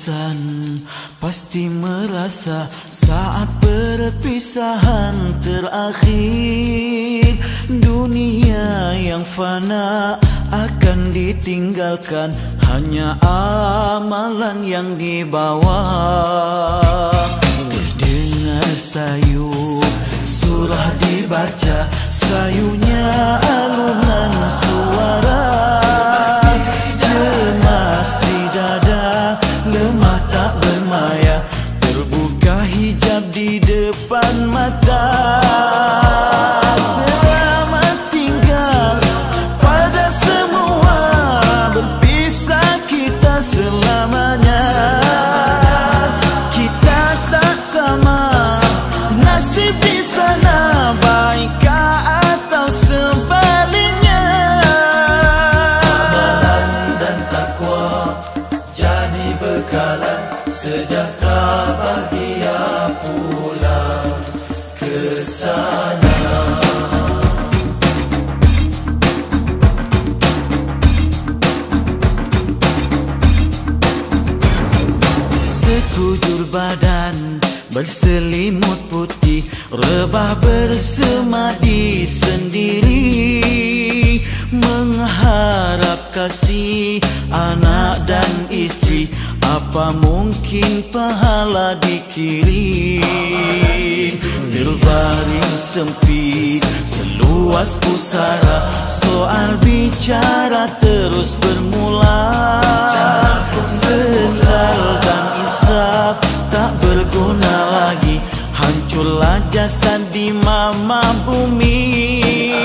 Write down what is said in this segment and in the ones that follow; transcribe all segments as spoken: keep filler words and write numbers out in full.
insan pasti merasa saat perpisahan terakhir. Dunia yang fana akan ditinggalkan, hanya amalan yang dibawa. Dengar sayu surah dibaca, sayunya alunan suara. Cemas di dada, lemah tak bermaya, terbuka hijab di depan mata. Selamat tinggal pada semua, berpisah kita selamanya. Kita tak sama nasib di sana, baikkah atau sebaliknya. Amalan dan takwa jadi bekalan, sejahtera bahagia pulang ke sana. Sekujur badan berselimut putih, rebah bersemadi sendiri, mengharap kasih anak dan istri. Apa mungkin pahala dikirim? Terbaring sempit seluas pusara, soal bicara terus bermula. Sesal dan insaf tak berguna lagi, hancurlah jasad di mama bumi.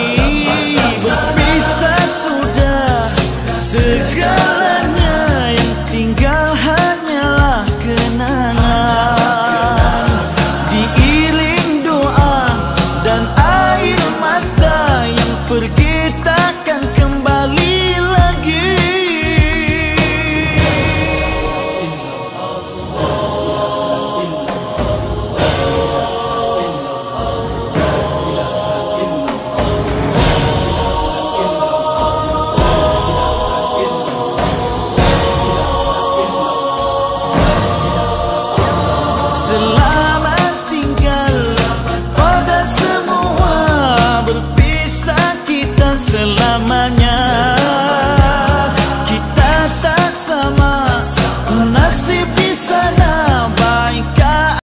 Berpisah sudah segalanya, yang tinggal hanyalah kenangan. Diiring doa dan air mata, yang pergi takkan kembali lagi. Selamat